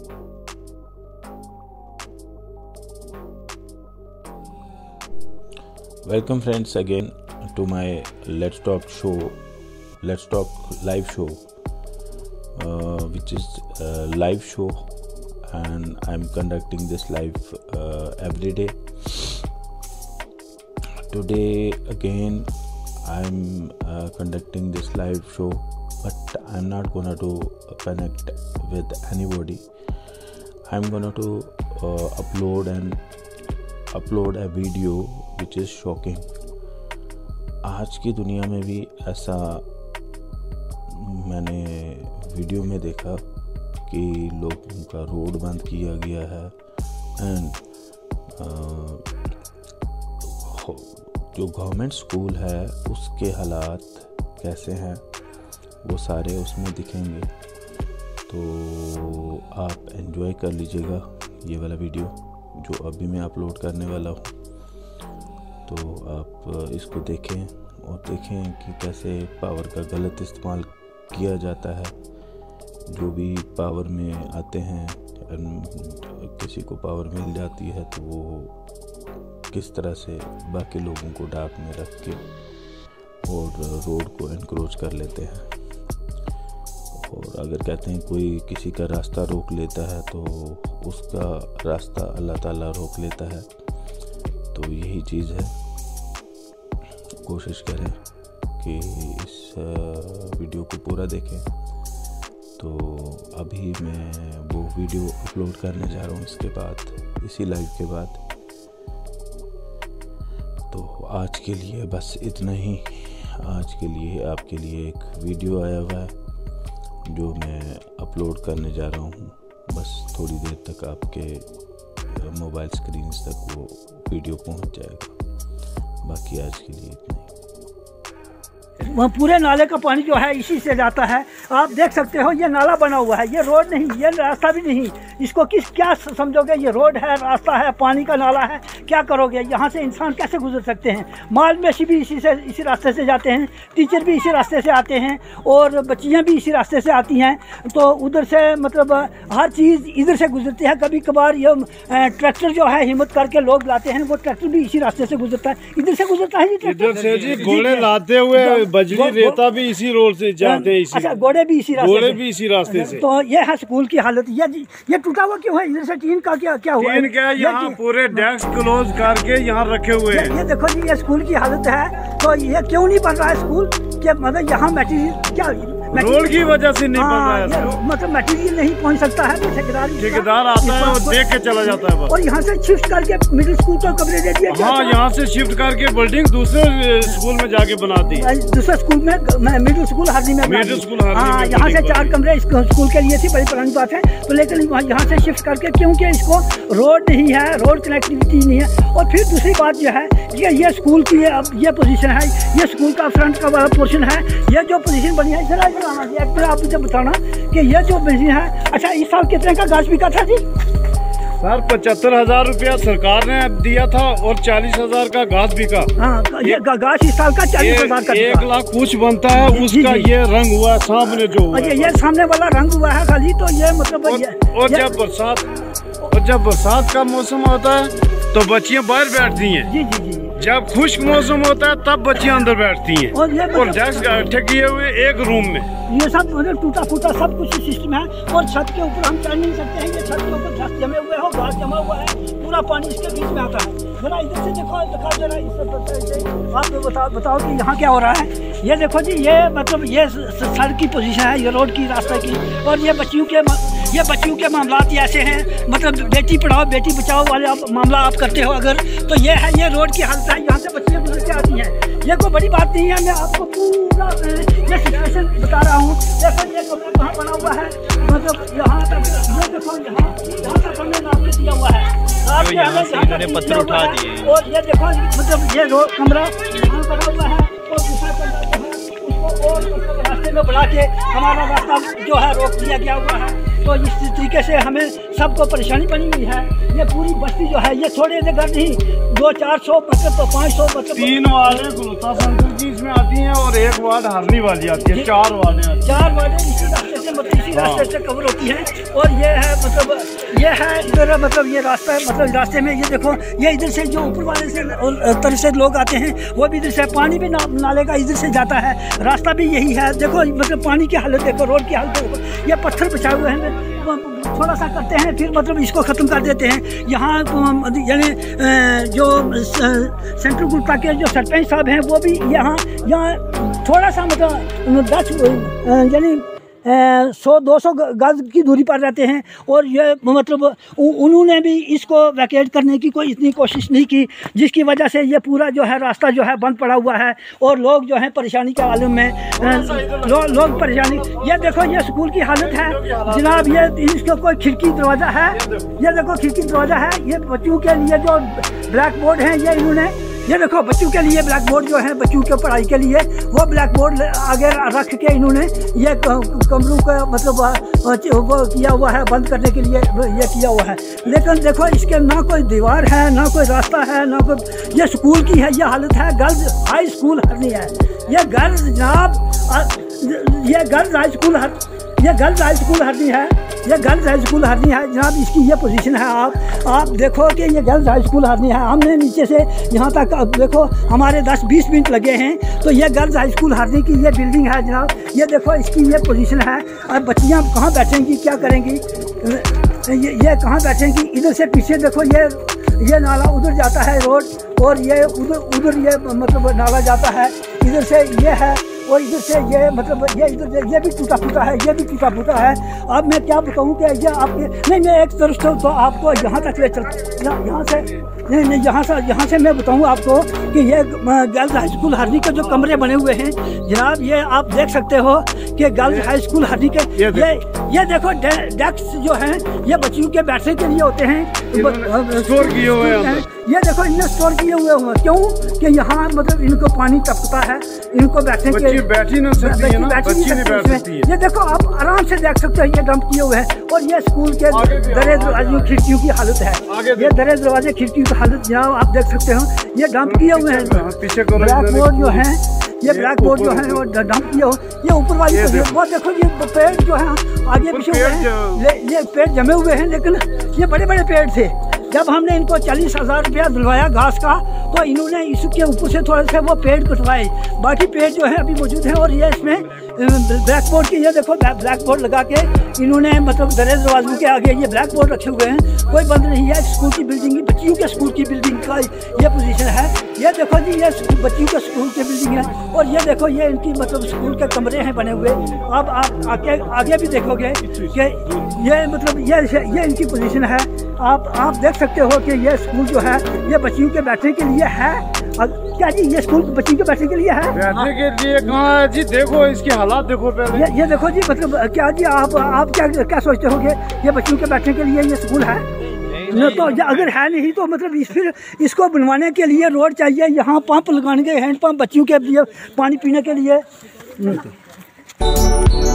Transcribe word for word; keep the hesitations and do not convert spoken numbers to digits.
Welcome friends again to my Let's Talk show, Let's Talk live show, uh, which is a live show, and I'm conducting this live uh, every day. Today again I'm uh, conducting this live show, but I'm not gonna to connect with anybody. I'm gonna to uh, upload and upload a video which is shocking. आज की दुनिया में भी ऐसा मैंने video में देखा कि लोगों का रोड बंद किया गया है एंड जो गवर्नमेंट स्कूल है उसके हालात कैसे हैं वो सारे उसमें दिखेंगे, तो आप एंजॉय कर लीजिएगा ये वाला वीडियो जो अभी मैं अपलोड करने वाला हूँ। तो आप इसको देखें और देखें कि कैसे पावर का गलत इस्तेमाल किया जाता है। जो भी पावर में आते हैं, किसी को पावर मिल जाती है तो वो किस तरह से बाकी लोगों को डाक में रख के और रोड को एनक्रोच कर लेते हैं। और अगर कहते हैं कोई किसी का रास्ता रोक लेता है तो उसका रास्ता अल्लाह ताला रोक लेता है। तो यही चीज़ है, कोशिश करें कि इस वीडियो को पूरा देखें। तो अभी मैं वो वीडियो अपलोड करने जा रहा हूँ इसके बाद, इसी लाइव के बाद। तो आज के लिए बस इतना ही। आज के लिए आपके लिए एक वीडियो आया हुआ है जो मैं अपलोड करने जा रहा हूँ। बस थोड़ी देर तक आपके मोबाइल स्क्रीन तक वो वीडियो पहुँच जाएगा। बाकी आज के लिए इतना ही। वह पूरे नाले का पानी जो है इसी से जाता है। आप देख सकते हो ये नाला बना हुआ है, ये रोड नहीं, ये रास्ता भी नहीं। इसको किस क्या समझोगे? ये रोड है, रास्ता है, पानी का नाला है, क्या करोगे? यहाँ से इंसान कैसे गुजर सकते हैं? माल मवेशी भी इसी से इसी रास्ते से जाते हैं, टीचर भी इसी रास्ते से आते हैं और बच्चियाँ भी इसी रास्ते से आती हैं। तो उधर से मतलब हर चीज़ इधर से गुजरती है। कभी कभार ये ट्रैक्टर जो है हिम्मत करके लोग लाते हैं, वो ट्रैक्टर भी इसी रास्ते से गुजरता है, इधर से गुजरता है जी। इधर से जी घोड़े लाते हुए बजरी रेता भी इसी रोड से जाते हैं। अच्छा, घोड़े भी इसी रास्ते घोड़े भी इसी रास्ते से। तो ये है स्कूल की हालत। ये ये टूटा हुआ क्यों है? इधर से टीन का क्या क्या हुआ? टीन क्या यहाँ पूरे डेस्क क्लोज करके यहाँ रखे हुए हैं। ये देखो जी, ये स्कूल की हालत है। तो ये क्यों नहीं बन रहा है स्कूल? के मतलब यहाँ मटेरियल क्या रोड की वजह से नहीं बन रहा है, मतलब मटेरियल नहीं पहुँच सकता है। तो ठेकेदार ठेकेदार आता है और देख के चला जाता है। और यहाँ से शिफ्ट करके मिडिल स्कूल को कमरे दे दिया। हाँ, यहाँ से शिफ्ट करके बिल्डिंग दूसरे स्कूल में जाके बना दी। दूसरे स्कूल में, मिडिल स्कूल हार्डी में, मिडिल स्कूल हाँ, यहाँ से चार कमरे स्कूल के लिए थी, बड़ी पुरानी बात है। तो लेकिन यहाँ से शिफ्ट करके, क्योंकि इसको रोड नहीं है, रोड कनेक्टिविटी नहीं है। और फिर दूसरी बात जो है ये ये स्कूल की अब ये पोजीशन है, ये स्कूल का फ्रंट का वाला पोर्शन है। ये जो पोजीशन बनी है, जरा जरा मुझे बताना कि ये जो बिजली है। अच्छा, इस साल कितने का गाछ बिका था जी? सर पचहत्तर हजार रुपया सरकार ने दिया था और चालीस हजार का घास बिका। हाँ, ये गाछ इस साल का चालीस हजार का। एक लाख कुछ बनता है उसका ये रंग हुआ सामने जो हुआ। अच्छा, ये सामने वाला रंग हुआ है खाली। तो ये मतलब और, और जब बरसात और जब बरसात का मौसम होता है तो बच्चियां बाहर बैठती हैं। जी जी जी। जब खुश्क मौसम होता है तब बच्चियां अंदर बैठती हैं और, और डेस्क इकट्ठे किए हुए एक रूम में। ये सब मतलब टूटा फूटा सब कुछ सिस्टम है। और छत के ऊपर हम चढ़ नहीं सकते हैं। ये छत के ऊपर घास जमे हुए हो, घास जमा हुआ है, पूरा पानी इसके बीच में आता है। जरा इधर से देखो, दिखा जरा इससे आप बताओ बताओ कि यहाँ क्या हो रहा है। ये देखो जी, ये मतलब ये सड़क की पोजीशन है, ये रोड की, रास्ते की। और ये बच्चियों के ये बच्चियों के मामलात ऐसे हैं, मतलब बेटी पढ़ाओ बेटी बचाओ वाले आप मामला आप करते हो अगर, तो ये है, ये रोड की हालत है। यहाँ से बच्चियाँ गुजर के आती हैं। ये कोई बड़ी बात नहीं है, मैं आपको पूरा ये सिचुएशन बता रहा हूँ। देखो ये कमरा कहाँ बना हुआ है, मतलब यहाँ तक, ये देखो यहाँ यहाँ तक हमने नाम दिया हुआ है। तो यहाँ से इन्होंने पत्थर उठा दिए। और ये देखो मतलब ये रोड कमरा यहाँ बना हुआ है और दूसरा कमरा जो है उसको और मतलब रास्ते में बढ़ा के हमारा रास्ता जो है रोक दिया गया हुआ है। तो इस तरीके से हमें सबको परेशानी बनी हुई है। ये पूरी बस्ती जो है, ये थोड़े से घर नहीं, दो चार सौ मतलब तो पाँच सौ मतलब तीन वार्डें गुलता संकुल की इसमें आती हैं और एक वार्ड हरनी वाली आती है। चार वार्डें चार वार्डें इसी रास्ते से मतलब इसी रास्ते से कवर होती है। और ये है मतलब ये है इधर मतलब ये रास्ता है, मतलब रास्ते में ये देखो ये इधर से जो ऊपर वाले से तरफ से लोग आते हैं वो भी इधर से, पानी भी ना, नाले का इधर से जाता है, रास्ता भी यही है। देखो मतलब पानी की हालत देखो, रोड की हालत देखो, ये पत्थर बिछाए हुए हैं, थोड़ा सा करते हैं फिर मतलब इसको ख़त्म कर देते हैं। यहाँ यानी जो सेंट्रल गुप्ता के जो सरपंच साहब हैं वो भी यहाँ यहाँ थोड़ा सा मतलब दस यानी सौ दो सौ गज की दूरी पर रहते हैं। और ये मतलब उन्होंने भी इसको वैकेट करने की कोई इतनी कोशिश नहीं की, जिसकी वजह से ये पूरा जो है रास्ता जो है बंद पड़ा हुआ है और लोग जो है परेशानी के आलम में लो, लोग परेशानी। ये देखो ये स्कूल की हालत है जनाब, ये इसका कोई खिड़की दरवाज़ा है, ये देखो खिड़की दरवाज़ा है। ये बच्चों के लिए जो ब्लैक बोर्ड है ये इन्होंने, ये देखो बच्चों के लिए ब्लैक बोर्ड जो है बच्चों के पढ़ाई के लिए वो ब्लैक बोर्ड आगे रख के इन्होंने ये कमरों का मतलब वो किया हुआ है, बंद करने के लिए ये किया हुआ है। लेकिन देखो इसके ना कोई दीवार है ना कोई रास्ता है ना कोई, ये स्कूल की है ये हालत है। गर्ल्स हाई स्कूल हरनी है ये, गर्ल्स जनाब ये गर्ल्स हाई स्कूल हर ये गर्ल्स हाई स्कूल हरनी है, ये गर्ल्स हाई स्कूल हरनी है जनाब, इसकी ये पोजीशन है। आप आप देखो कि ये गर्ल्स हाई स्कूल हरनी है, हमने नीचे से यहाँ तक देखो हमारे दस बीस मिनट लगे हैं, तो ये गर्ल्स हाई स्कूल हरनी की ये बिल्डिंग है जनाब, ये देखो इसकी ये पोजीशन है। और बच्चियाँ कहाँ बैठेंगी क्या करेंगी, ये ये कहाँ बैठेंगी। इधर से पीछे देखो ये ये नाला उधर जाता है रोड, और ये उधर उधर ये मतलब नाला जाता है, इधर से ये है और इधर से ये मतलब ये इधर ये भी टूटा फूटा है, ये भी टूटा फूटा है। अब मैं क्या बताऊँ कि ये आपके नहीं मैं एक तरफ से तो आपको यहाँ तक ले चल यहाँ से नहीं नहीं यहाँ से यहाँ से मैं बताऊँ आपको कि ये गर्ल्स हाई स्कूल हरनी के जो कमरे बने हुए हैं जनाब, ये आप देख सकते हो कि गर्ल्स हाई स्कूल हरनी के ये ये देखो डेस्क जो हैं ये बच्चियों के बैठने के लिए होते हैं, स्टोर किए हुए हैं। ये देखो इन्हें स्टोर किए हुए हुए क्यों कि यहाँ मतलब इनको पानी टपकता है, इनको बैठने के लिए बैठी ना सकती है ना, बच्ची नहीं बैठ सकती है। ये देखो आप आराम से देख सकते हो ये डंप किए हुए हैं। और ये स्कूल के दरे दरवाजे खिड़कियों की हालत है, ये दरे दरवाजे खिड़कियों की हालत जनाब आप देख सकते हो, ये डंप किए हुए हैं। ब्लैक बोर्ड जो है ये ब्लैक बोर्ड जो है वो डंप किए हो, ये ऊपर वाली वो देखो ये पेड़ जो है आगे पीछे हुए हैं, ये पेड़ जमे हुए हैं, लेकिन ये बड़े बड़े पेड़ थे। जब हमने इनको चालीस हज़ार रुपया दिलवाया घास का, तो इन्होंने इसके ऊपर से थोड़े से वो पेड़ कटवाए, बाकी पेड़ जो है अभी मौजूद है। और ये इसमें ब्लैक बोर्ड की ये देखो ब्लैक बोर्ड लगा के इन्होंने मतलब दरे दरवाजों के आगे ये ब्लैक बोर्ड रखे हुए हैं, कोई बंद नहीं है। स्कूल की बिल्डिंग की बच्चियों के स्कूल की बिल्डिंग का ये पोजीशन है। ये देखो जी ये बच्चियों के स्कूल की बिल्डिंग है, और ये देखो ये इनकी मतलब स्कूल के कमरे हैं बने हुए। अब आप आगे आगे भी देखोगे कि ये मतलब ये ये इनकी पोजीशन है। आप आप देख सकते हो कि ये स्कूल जो है ये बच्चियों के बैठने के लिए है। क्या जी ये स्कूल बच्चियों के बैठने के लिए है? बैठने के लिए कहाँ है जी, देखो इसकी हालात देखो पहले। ये, ये देखो जी मतलब क्या जी आप आप क्या क्या सोचते हो कि ये बच्चियों के बैठने के लिए ये स्कूल है? न तो अगर है नहीं तो मतलब इस फिर इसको बनवाने के लिए रोड चाहिए, यहाँ पंप लगाने के हैंड पंप बच्चियों के लिए पानी पीने के लिए।